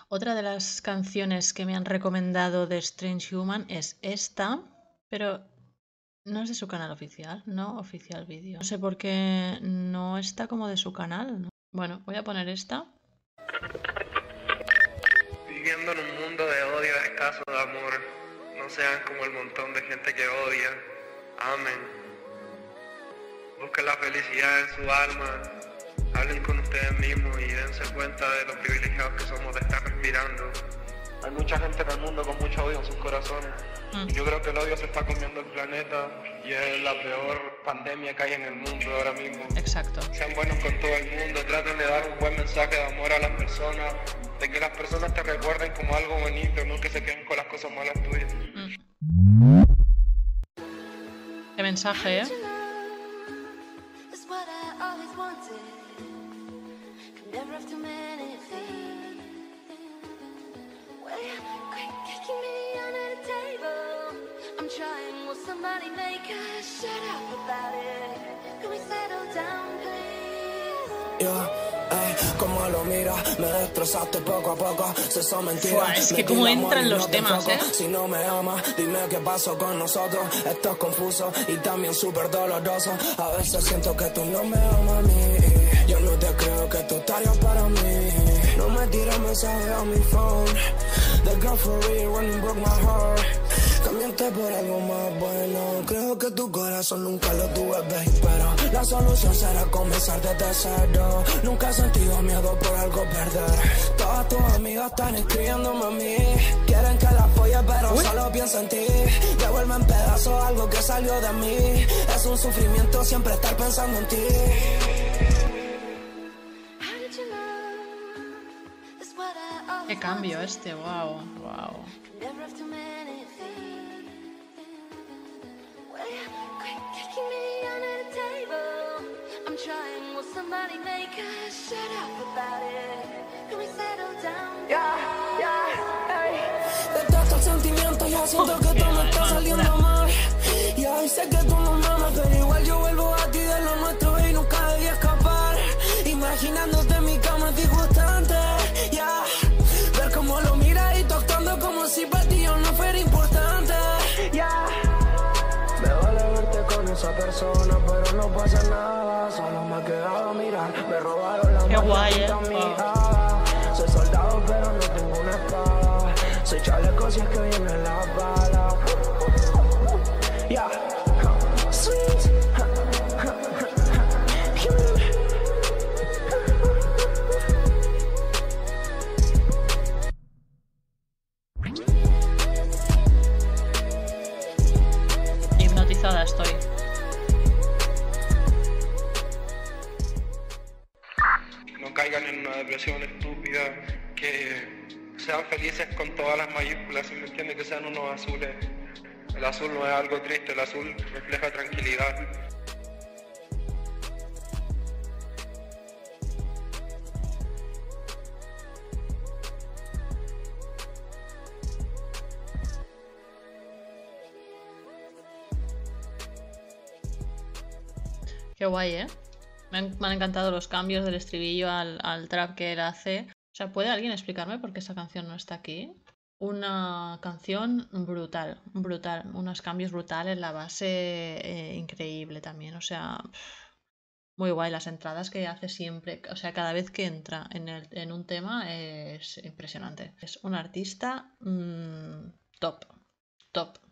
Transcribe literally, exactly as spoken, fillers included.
Otra de las canciones que me han recomendado de Strange Human es esta, pero no es de su canal oficial, no oficial vídeo. No sé por qué no está como de su canal, ¿no? Bueno, voy a poner esta. Viviendo en un mundo de odio escaso de amor, no sean como el montón de gente que odia. Amen. Busquen la felicidad en su alma. Hablen con ustedes mismos y dense cuenta de los privilegiados que somos de estar respirando. Hay mucha gente en el mundo con mucho odio en sus corazones. Mm. Y yo creo que el odio se está comiendo el planeta y es la peor pandemia que hay en el mundo ahora mismo. Exacto. Sean buenos con todo el mundo, traten de dar un buen mensaje de amor a las personas, de que las personas te recuerden como algo bonito, no que se queden con las cosas malas tuyas. Mm. Qué mensaje, ¿eh? Yeah, ey, como lo mira, me destrozaste poco a poco, se son mentiras. Fua, es que cómo entran los temas, ¿eh? Si no me amas, dime qué pasó con nosotros. Esto es confuso y también súper doloroso. A veces siento que tú no me amas a mí. Yo no te creo que tú estarías para mí. No me tires mensajes a mi phone. The girl for real running broke my heart. Cambiaste por algo más bueno. Creo que tu corazón nunca lo tuve, babe, pero la solución será comenzar desde cero. Nunca he sentido miedo por algo perder. Todas tus amigas están escribiéndome a mí. Quieren que la apoye, pero Uy. solo pienso en ti. Devuelve en pedazos algo que salió de mí. Es un sufrimiento siempre estar pensando en ti. Qué cambio este, wow, wow. Yeah, yeah, ey. De tantos sentimientos ya siento que todo me está saliendo mal. Y ahí sé que tú no me amas, pero igual yo vuelvo a ti de lo nuestro y nunca debí escapar. Imaginándote en mi cama es disgustante, ya yeah. Ver cómo lo miras y tú actuando como si para ti yo no fuera importante, ya yeah. Me vale verte con esa persona, pero no pasa nada. Solo me he quedado a mirar, me robaron la Qué guay, eh. Oh. Soy soldado pero no tengo una espada. Soy chaleco si es que viene la bala. Yeah. Sweet. Hipnotizada estoy. No caigan en una depresión estúpida, que sean felices con todas las mayúsculas, si me entienden, que sean unos azules. El azul no es algo triste, el azul refleja tranquilidad. Qué guay, ¿eh? Me han, me han encantado los cambios del estribillo al, al trap que él hace. O sea, ¿puede alguien explicarme por qué esa canción no está aquí? Una canción brutal, brutal. Unos cambios brutales, la base eh, increíble también. O sea, muy guay. Las entradas que hace siempre, o sea, cada vez que entra en, el, en un tema es impresionante. Es un artista mmm, top, top.